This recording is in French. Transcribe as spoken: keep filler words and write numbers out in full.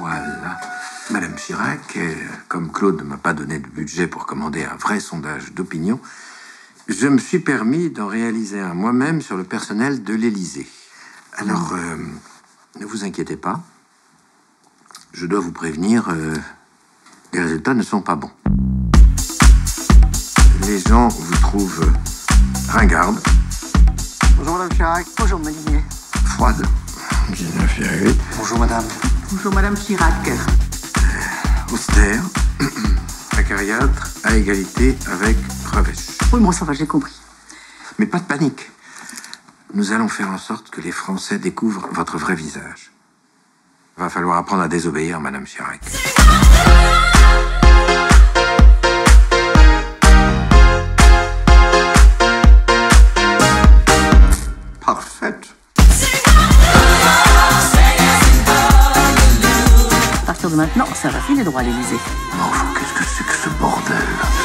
Voilà. Madame Chirac, euh, comme Claude ne m'a pas donné de budget pour commander un vrai sondage d'opinion, je me suis permis d'en réaliser un moi-même sur le personnel de l'Élysée. Alors, euh, ne vous inquiétez pas. Je dois vous prévenir, euh, les résultats ne sont pas bons. Les gens vous trouvent ringarde. Bonjour Madame Chirac. Bonjour Maligné. Froide. dix-neuf virgule huit. Bonjour Madame. Bonjour Madame Chirac. Euh, austère. Acariâtre, à égalité avec Revêche. Oui, bon, ça va, j'ai compris. Mais pas de panique. Nous allons faire en sorte que les Français découvrent votre vrai visage. Va falloir apprendre à désobéir, Madame Chirac. Parfaite. À partir de maintenant, ça va filer droit à l'Élysée. Mais enfin, qu'est-ce que c'est que ce bordel?